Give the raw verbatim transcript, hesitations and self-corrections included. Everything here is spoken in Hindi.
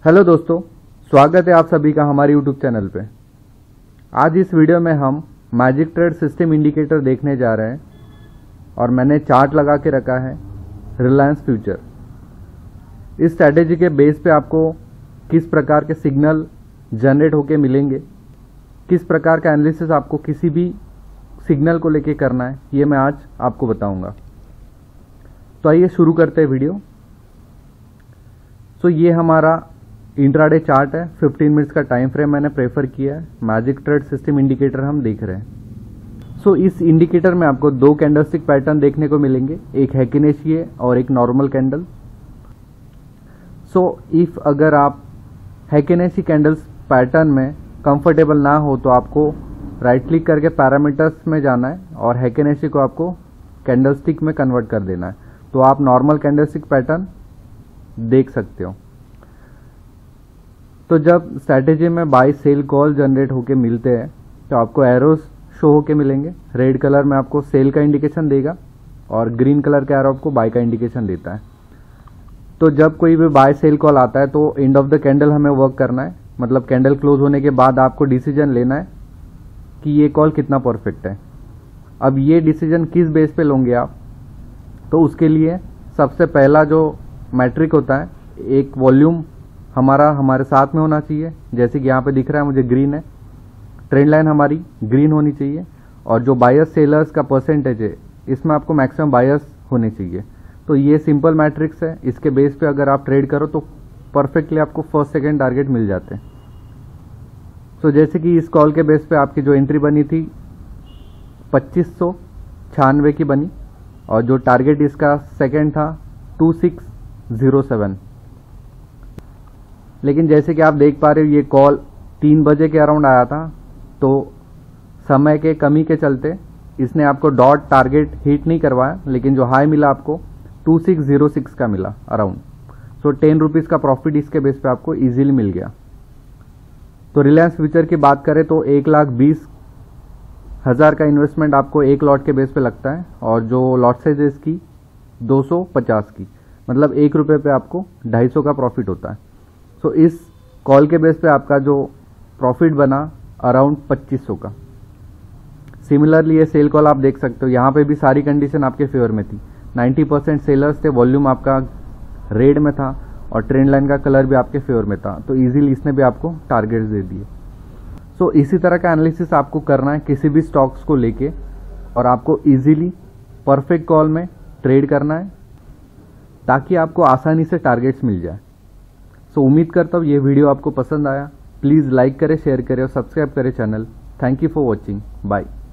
हेलो दोस्तों, स्वागत है आप सभी का हमारे यूट्यूब चैनल पे। आज इस वीडियो में हम मैजिक ट्रेड सिस्टम इंडिकेटर देखने जा रहे हैं और मैंने चार्ट लगा के रखा है रिलायंस फ्यूचर। इस स्ट्रैटेजी के बेस पे आपको किस प्रकार के सिग्नल जनरेट होके मिलेंगे, किस प्रकार का एनालिसिस आपको किसी भी सिग्नल को लेके करना है, ये मैं आज आपको बताऊंगा। तो आइए शुरू करते हैं वीडियो। तो ये हमारा इंट्राडे चार्ट है, पंद्रह मिनट्स का टाइम फ्रेम मैंने प्रेफर किया है। मैजिक ट्रेड सिस्टम इंडिकेटर हम देख रहे हैं। सो so, इस इंडिकेटर में आपको दो कैंडलस्टिक पैटर्न देखने को मिलेंगे, एक हैकिनेशिये और एक नॉर्मल कैंडल। सो इफ अगर आप हैकिनेशी कैंडल्स पैटर्न में कंफर्टेबल ना हो तो आपको राइट क्लिक करके पैरामीटर्स में जाना है और हैकिनेशी को आपको कैंडलस्टिक में कन्वर्ट कर देना है, तो आप नॉर्मल कैंडलस्टिक पैटर्न देख सकते हो। तो जब स्ट्रैटेजी में बाय सेल कॉल जनरेट होके मिलते हैं तो आपको एरोस शो होके मिलेंगे। रेड कलर में आपको सेल का इंडिकेशन देगा और ग्रीन कलर का एरो आपको बाय का इंडिकेशन देता है। तो जब कोई भी बाय सेल कॉल आता है तो एंड ऑफ द कैंडल हमें वर्क करना है, मतलब कैंडल क्लोज होने के बाद आपको डिसीजन लेना है कि ये कॉल कितना परफेक्ट है। अब ये डिसीजन किस बेस पे लोगे आप, तो उसके लिए सबसे पहला जो मैट्रिक होता है, एक वॉल्यूम हमारा हमारे साथ में होना चाहिए। जैसे कि यहाँ पे दिख रहा है मुझे ग्रीन है, ट्रेंड लाइन हमारी ग्रीन होनी चाहिए और जो बायस सेलर्स का परसेंटेज है इसमें आपको मैक्सिमम बायस होने चाहिए। तो ये सिंपल मैट्रिक्स है, इसके बेस पे अगर आप ट्रेड करो तो परफेक्टली आपको फर्स्ट सेकेंड टारगेट मिल जाते हैं। सो जैसे कि इस कॉल के बेस पे आपकी जो एंट्री बनी थी पच्चीस सौ छियानवे की बनी और जो टारगेट इसका सेकेंड था टू सिक्स जीरो सेवन। लेकिन जैसे कि आप देख पा रहे हो ये कॉल तीन बजे के अराउंड आया था, तो समय के कमी के चलते इसने आपको डॉट टारगेट हिट नहीं करवाया, लेकिन जो हाई मिला आपको टू सिक्स जीरो सिक्स का मिला अराउंड। सो टेन रुपीज़ का प्रॉफिट इसके बेस पे आपको इजीली मिल गया। तो रिलायंस फ्यूचर की बात करें तो एक लाख बीस हज़ार का इन्वेस्टमेंट आपको एक लॉट के बेस पे लगता है और जो लॉट साइज है इसकी दो सौ पचास की, मतलब एक रुपये पे आपको ढाई सौ का प्रॉफिट होता है। तो इस कॉल के बेस पे आपका जो प्रॉफिट बना अराउंड पच्चीस सौ का। सिमिलरली ये सेल कॉल आप देख सकते हो, यहाँ पे भी सारी कंडीशन आपके फेवर में थी। नब्बे परसेंट सेलर्स थे, वॉल्यूम आपका रेड में था और ट्रेंड लाइन का कलर भी आपके फेवर में था, तो इजीली इसने भी आपको टारगेट्स दे दिए। सो इसी तरह का एनालिसिस आपको करना है किसी भी स्टॉक्स को लेके और आपको इजीली परफेक्ट कॉल में ट्रेड करना है ताकि आपको आसानी से टारगेट्स मिल जाए। सो so, उम्मीद करता हूँ ये वीडियो आपको पसंद आया। प्लीज़ लाइक करें, शेयर करें और सब्सक्राइब करें channel. Thank you for watching, bye.